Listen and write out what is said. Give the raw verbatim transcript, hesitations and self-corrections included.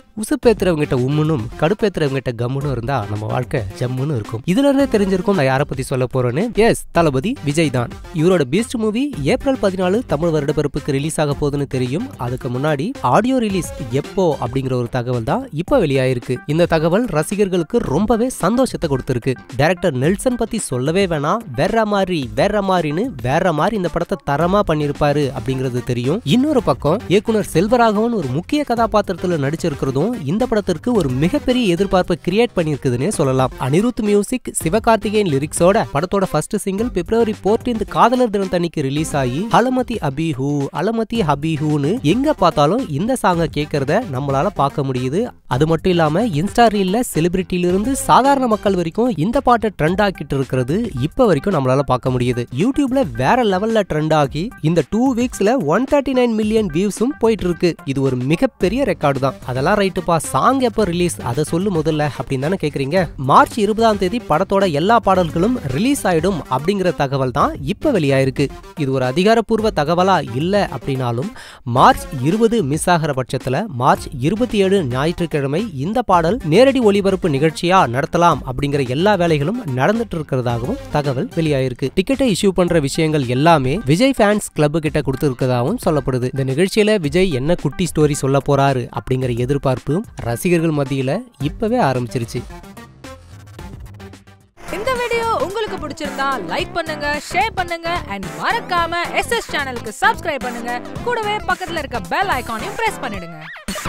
உசுப்பேத்துறவங்க கிட்ட உம்முனும் கடுப்பேத்துறவங்க கிட்ட கம்முன்னு இருந்தா நம்ம வாழ்க்கை ஜம்முன்னு இருக்கும். இதுல இருந்தே தெரிஞ்சிருக்கும் நான் யாரை பத்தி சொல்ல போறேன்னு. எஸ், தளபதி விஜய் தான். இவரோட பீஸ்ட் மூவி ஏப்ரல் பதினாலு தமிழ் வருடப்பிறப்புக்கு ரிலீஸ் ஆக போகுதுன்னு தெரியும். அதுக்கு முன்னாடி ஆடியோ ரிலீஸ் எப்போ அப்படிங்கிற ஒரு தகவல் தான் இப்ப வெளியாயிருக்கு. இந்த தகவல் ரசிகர்களுக்கு ரொம்பவே சந்தோஷத்தை கொடுத்திருக்கு. டைரக்டர் நெல்சன் பத்தி சொல்லவே வேணாம். வேற மாதிரி வேற மாதிரின்னு வேற மாதிரி இந்த படத்தை தரமா பண்ணிருப்பாரு அப்படிங்கிறது தெரியும். இன்னொரு பக்கம் இயக்குனர் செல்வராகவன் ஒரு முக்கிய கதாபாத்திரத்துல நடிச்சிருக்கிறதும் இந்த படத்திற்கு ஒரு மிகப்பெரிய எதிர்பார்ப்பை கிரியேட் பண்ணிருக்குதுன்னு சொல்லலாம். அனிருத் மியூசிக் சிவகார்த்திகேயன் லிரிக்ஸோட படத்தோட ஃபர்ஸ்ட் சிங்கிள் பிப்ரவரி பதினான்காம் காதலர் தினத்தன்னைக்கு ரிலீஸ் ஆகி அலமதி அபிஹூ அலமதி ஹபிஹூன்னு எங்க பார்த்தாலும் இந்த சாங்கை கேட்கறத நம்மளால பார்க்க முடியுது. அது மட்டும் இல்லாம இன்ஸ்டா ரீல்ல செலிபிரிட்டில இருந்து சாதாரண மக்கள் வரைக்கும் இந்த பாட்டை ட்ரெண்ட் ஆக்கிட்டு இருக்கிறது இப்ப வரைக்கும் நம்மளால பார்க்க முடியுது. யூடியூப்ல வேற லெவல்ல ட்ரெண்ட் ஆகி இந்த டூ வீக்ஸ்ல ஒன் தேர்ட்டி நைன் மில்லியன் வியூஸும் போயிட்டு இருக்கு. இது ஒரு மிகப்பெரிய ரெக்கார்டு தான். அதெல்லாம் ரைட்டுப்பா, சாங் எப்ப ரிலீஸ் அதை சொல்லு முதல்ல அப்படின்னு தானே கேக்குறீங்க. மார்ச் இருபதாம் தேதி படத்தோட எல்லா பாடல்களும் ரிலீஸ் ஆயிடும் அப்படிங்கிற தகவல் தான் இப்ப வெளியாயிருக்கு. இது ஒரு அதிகாரப்பூர்வ தகவலா இல்ல அப்படின்னாலும் மார்ச் இருபது மிஸ் ஆகிற பட்சத்துல மார்ச் இருபத்தி ஏழு ஞாயிற்றுக்கிழமை இந்த பாடல் நேரடி ஒளிபரப்பு நிகழ்ச்சியா நடத்தலாம் அப்படிங்கிற எல்லா வேலைகளும் நடந்துட்டு இருக்கிறதாகவும் தகவல் வெளியாயிருக்கு. டிக்கெட்டை இஷ்யூ பண்ற விஷயங்கள் எல்லாமே விஜய் ஃபேன்ஸ் கிளப் கிட்ட கொடுத்திருக்கிறதாகவும் சொல்லப்படுது. இந்த நிகழ்ச்சியில விஜய் என்ன குட்டி ஸ்டோரி சொல்ல போறாரு அப்படிங்கிற எதிர்பார்ப்பு ரசிகர்கள் மத்தியில இப்பவே ஆரம்பிச்சிருச்சு. இந்த வீடியோ உங்களுக்கு பிடிச்சிருந்தா லைக் பண்ணுங்க, ஷேர் பண்ணுங்க அண்ட் மறக்காம எஸ் எஸ் சேனலுக்கு சப்ஸ்கிரைப் பண்ணுங்க. கூடவே பக்கத்துல இருக்க பெல் ஐகானையும் பிரஸ் பண்ணிடுங்க.